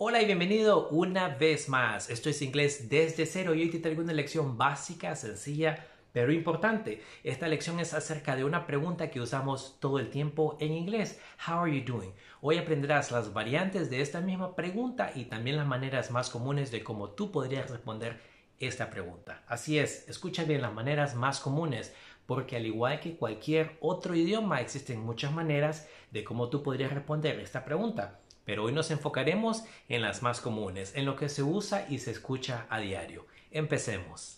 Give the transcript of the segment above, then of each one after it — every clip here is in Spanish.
Hola y bienvenido una vez más. Esto es Inglés desde cero y hoy te traigo una lección básica, sencilla, pero importante. Esta lección es acerca de una pregunta que usamos todo el tiempo en inglés. How are you doing? Hoy aprenderás las variantes de esta misma pregunta y también las maneras más comunes de cómo tú podrías responder esta pregunta. Así es, escucha bien las maneras más comunes, porque al igual que cualquier otro idioma, existen muchas maneras de cómo tú podrías responder esta pregunta. Pero hoy nos enfocaremos en las más comunes, en lo que se usa y se escucha a diario. Empecemos.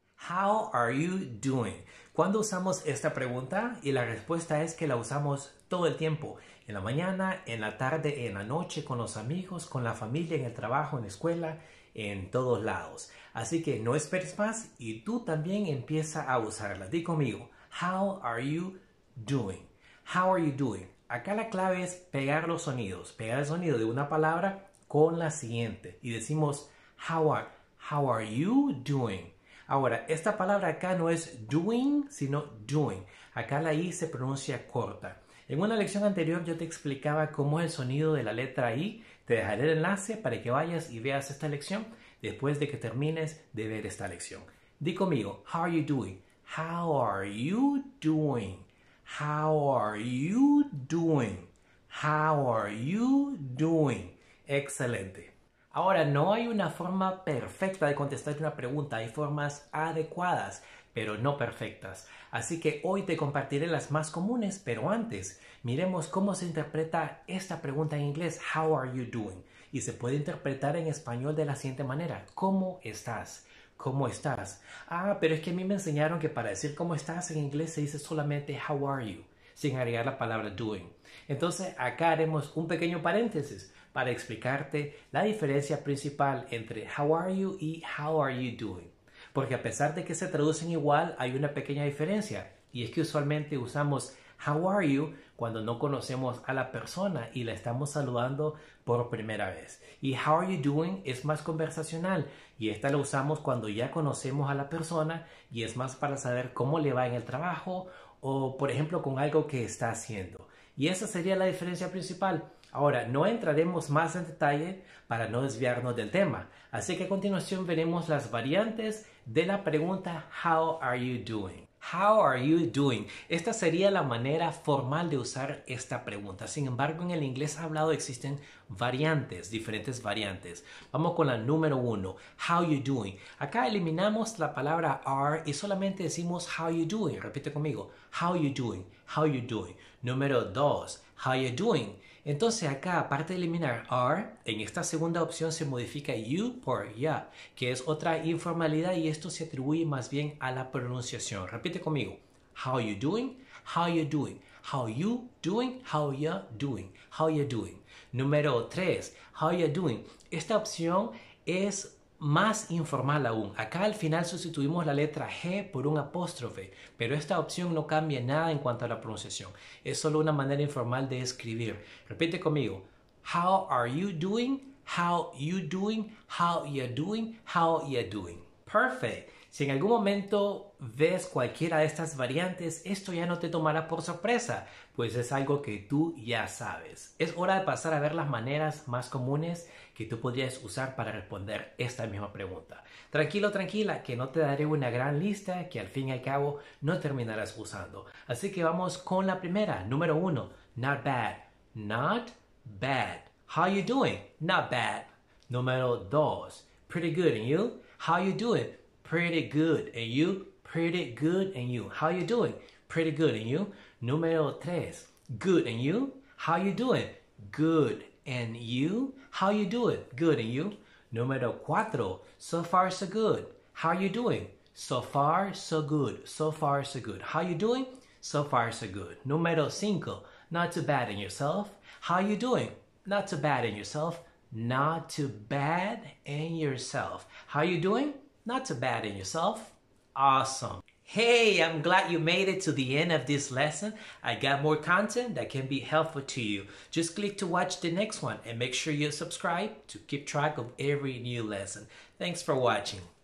How are you doing? ¿Cuándo usamos esta pregunta? Y la respuesta es que la usamos todo el tiempo. En la mañana, en la tarde, en la noche, con los amigos, con la familia, en el trabajo, en la escuela, en todos lados. Así que no esperes más y tú también empieza a usarla. Di conmigo. How are you doing? How are you doing? Acá la clave es pegar los sonidos, pegar el sonido de una palabra con la siguiente y decimos how are you doing? Ahora, esta palabra acá no es doing, sino doing. Acá la I se pronuncia corta. En una lección anterior yo te explicaba cómo es el sonido de la letra I. Te dejaré el enlace para que vayas y veas esta lección después de que termines de ver esta lección. Di conmigo, how are you doing? How are you doing? How are you doing? How are you doing? Excelente. Ahora, no hay una forma perfecta de contestar una pregunta. Hay formas adecuadas, pero no perfectas. Así que hoy te compartiré las más comunes, pero antes, miremos cómo se interpreta esta pregunta en inglés. How are you doing? Y se puede interpretar en español de la siguiente manera. ¿Cómo estás? ¿Cómo estás? Ah, pero es que a mí me enseñaron que para decir cómo estás en inglés se dice solamente how are you, sin agregar la palabra doing. Entonces acá haremos un pequeño paréntesis para explicarte la diferencia principal entre how are you y how are you doing. Porque a pesar de que se traducen igual, hay una pequeña diferencia. Y es que usualmente usamos how are you cuando no conocemos a la persona y la estamos saludando por primera vez. Y how are you doing es más conversacional y esta la usamos cuando ya conocemos a la persona y es más para saber cómo le va en el trabajo o por ejemplo con algo que está haciendo. Y esa sería la diferencia principal. Ahora, no entraremos más en detalle para no desviarnos del tema. Así que a continuación veremos las variantes de la pregunta How are you doing? How are you doing? Esta sería la manera formal de usar esta pregunta. Sin embargo, en el inglés hablado existen variantes, diferentes variantes. Vamos con la número 1. How you doing? Acá eliminamos la palabra are y solamente decimos how you doing. Repite conmigo. How you doing? How you doing? Número 2. How you doing? Entonces acá, aparte de eliminar are, en esta segunda opción se modifica you por ya, que es otra informalidad y esto se atribuye más bien a la pronunciación. Repite conmigo. How you doing? How you doing? How you doing? How you doing? How you doing? Número 3. How you doing? Esta opción es más informal aún. Acá al final sustituimos la letra G por un apóstrofe, pero esta opción no cambia nada en cuanto a la pronunciación. Es solo una manera informal de escribir. Repite conmigo. How are you doing? How you doing? How you doing? How you doing? Perfect. Si en algún momento ves cualquiera de estas variantes, esto ya no te tomará por sorpresa, pues es algo que tú ya sabes. Es hora de pasar a ver las maneras más comunes que tú podrías usar para responder esta misma pregunta. Tranquilo, tranquila, que no te daré una gran lista que al fin y al cabo no terminarás usando. Así que vamos con la primera, número 1. Not bad. Not bad. How you doing? Not bad. Número 2. Pretty good, and you? How you doing? Pretty good, and you? Pretty good, and you? How you doing? Pretty good, and you? Número 3. Good, and you? How you doing? Good, and you? How you doing? Good, and you? Número 4. So far, so good. How you doing? So far, so good. So far, so good. How you doing? So far, so good. Número 5. Not too bad in yourself. How you doing? Not too bad in yourself. Not too bad in yourself. How you doing? Not too bad in yourself. Awesome. Hey, I'm glad you made it to the end of this lesson. I got more content that can be helpful to you. Just click to watch the next one and make sure you subscribe to keep track of every new lesson. Thanks for watching.